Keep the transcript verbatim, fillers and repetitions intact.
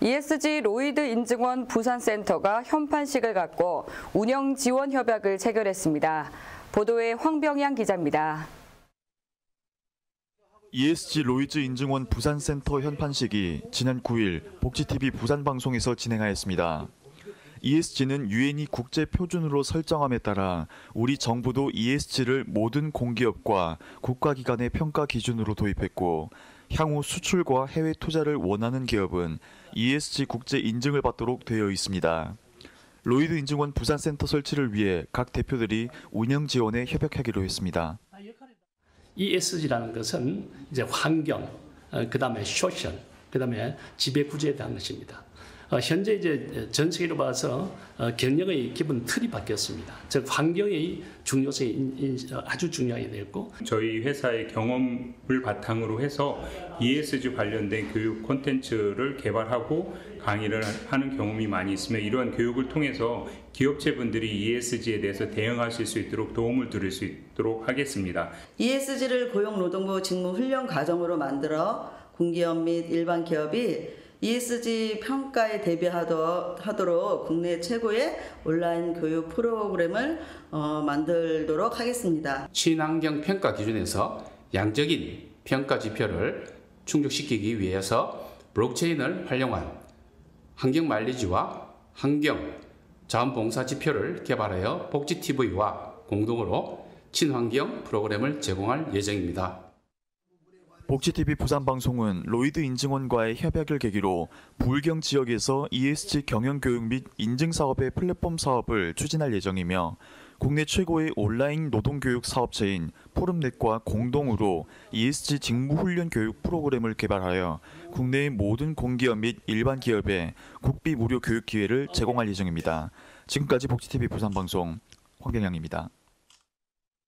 이에스지 로이드 인증원 부산센터가 현판식을 갖고 운영 지원 협약을 체결했습니다. 보도에 황병양 기자입니다. 이에스지 로이드 인증원 부산센터 현판식이 지난 구 일 복지티비 부산방송에서 진행하였습니다. 이에스지는 유엔이 국제 표준으로 설정함에 따라 우리 정부도 이에스지를 모든 공기업과 국가기관의 평가 기준으로 도입했고, 향후 수출과 해외 투자를 원하는 기업은 이에스지 국제 인증을 받도록 되어 있습니다. 로이드 인증원 부산센터 설치를 위해 각 대표들이 운영 지원에 협약하기로 했습니다. 이에스지라는 것은 이제 환경, 그다음에 소셜, 그다음에 지배 구조에 대한 것입니다. 어, 현재 이제 전 세계로 봐서 어, 경영의 기본 틀이 바뀌었습니다. 즉 환경의 중요성이 인, 인, 아주 중요하게 되었고, 저희 회사의 경험을 바탕으로 해서 이에스지 관련된 교육 콘텐츠를 개발하고 강의를 하는 경험이 많이 있으며, 이러한 교육을 통해서 기업체분들이 이에스지에 대해서 대응하실 수 있도록 도움을 드릴 수 있도록 하겠습니다. 이에스지를 고용노동부 직무훈련 과정으로 만들어 공기업 및 일반 기업이 이에스지 평가에 대비하도록 국내 최고의 온라인 교육 프로그램을 어, 만들도록 하겠습니다. 친환경 평가 기준에서 양적인 평가 지표를 충족시키기 위해서 블록체인을 활용한 환경 마일리지와 환경 자원봉사 지표를 개발하여 복지티비와 공동으로 친환경 프로그램을 제공할 예정입니다. 복지티비 부산방송은 로이드 인증원과의 협약을 계기로 부울경 지역에서 이에스지 경영교육 및 인증사업의 플랫폼 사업을 추진할 예정이며, 국내 최고의 온라인 노동교육 사업체인 포럼넷과 공동으로 이에스지 직무훈련 교육 프로그램을 개발하여 국내의 모든 공기업 및 일반 기업에 국비 무료 교육 기회를 제공할 예정입니다. 지금까지 복지티비 부산방송 황병양입니다.